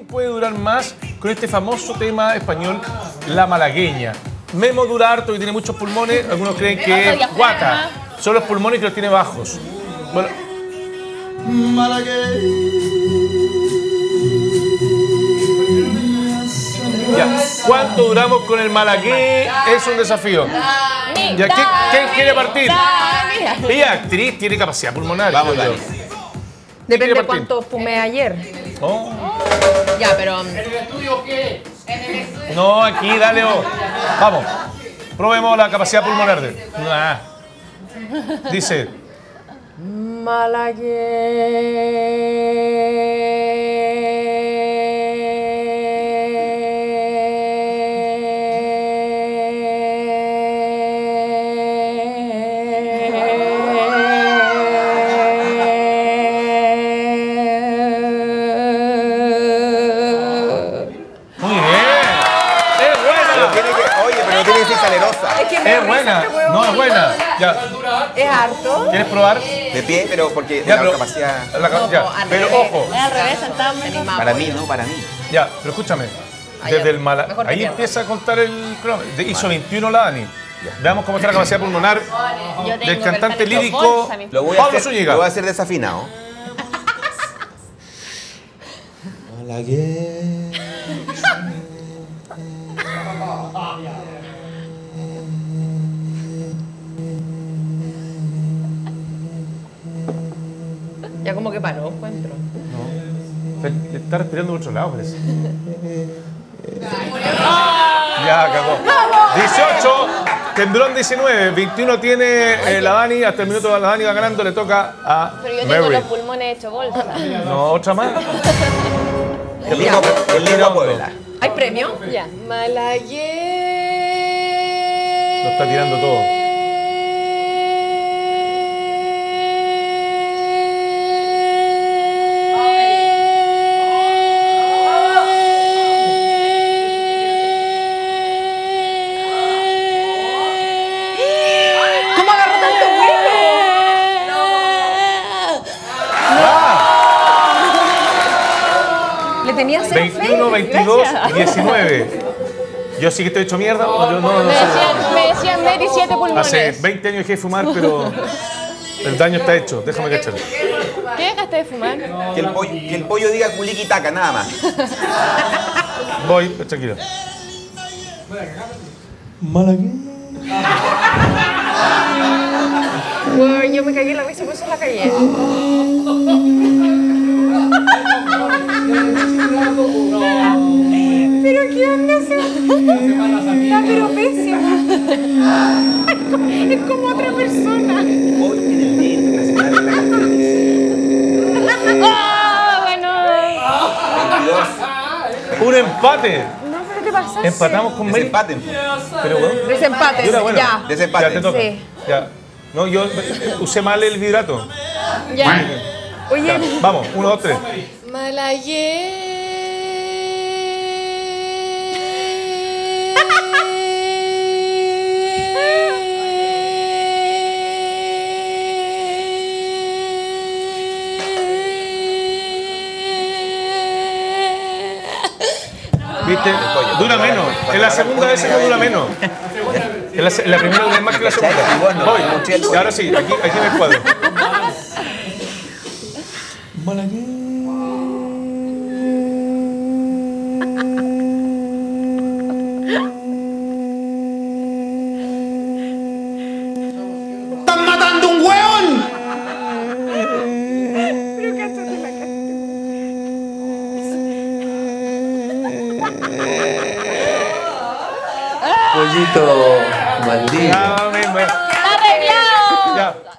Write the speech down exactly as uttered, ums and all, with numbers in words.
puede durar más con este famoso tema español, la malagueña? Memo dura harto y tiene muchos pulmones, algunos creen que es guata. Son los pulmones que los tiene bajos. Bueno. Ya. ¿Cuánto duramos con el malagué? Es un desafío. Ya, ¿quién, ¿Quién quiere partir? Ella es actriz, tiene capacidad pulmonar. Vamos, Dani. Depende de cuánto fumé ayer. Oh. Ya, pero... ¿En el estudio qué? ¿En el estudio? No, aquí, dale vos. Vamos. Probemos la capacidad pulmonar de... Ah. Dice... Es buena, no es buena. Ya. ¿Es harto? ¿Quieres probar? De pie, pero porque Ya, la pero- capacidad... La ca- ya. Pero ojo. Es al revés, sentado Para mí, no, para mí. Ya, pero escúchame. Desde el mala... mejor te Ahí pierdo. empieza a contar el cronómetro. De- Hizo veintiuno la Dani. Veamos cómo está la capacidad pulmonar Yo tengo del cantante perfecto lírico bolsa, mi- Lo voy a Pablo hacer, Zúñiga. lo voy a hacer desafinado. Ya como que paró, encuentro. Está- Está respirando por otro lado, parece. Ya, cagó. dieciocho, temblón diecinueve, veintiuno tiene eh, la Dani, hasta el minuto la Dani va ganando, le toca a Pero yo tengo Mary. los pulmones hechos bolsa. No, otra más. El mismo, el mismo Puebla. ¿Hay premio? Ya. Malagué. Lo está tirando todo. ¿Cómo agarró tanto vuelo? Le tenía cero veintiuno, fe. veintidós, Gracias. diecinueve. Yo sí que estoy hecho mierda. No, yo no, no Me sé. decían, me decían Mary siete Hace pulmones. veinte años dejé de fumar, pero el daño está hecho. Déjame cachar. ¿Qué dejaste de fumar? Que el pollo, que el pollo diga culiquitaca, nada más. Voy, tranquilo. Uy, yo me cagué en la mesa, por eso la cagué. Pero qué onda eso. Está pero pésimo. Es como otra persona. Hoy en el Día Internacional de la Gastroenteritis. ¡Ah, bueno! veintidós. Un empate. No, pero te pasaste. Empatamos con Mary. Desempaten. Pero bueno. Desempate, Yo era bueno. ya. Desempate. Ya te toca. Sí. Ya. No, yo eh, usé mal el vibrato. Ya. Oye, Ya. Vamos, uno, dos, tres. ¿Viste? Dura menos. En la segunda vez no dura menos. En la, en la primera dura más que la segunda. Voy. Y ahora sí, aquí, aquí en el cuadro. ¡Están matando un hueón! Pollito maldito. Ah, me- me-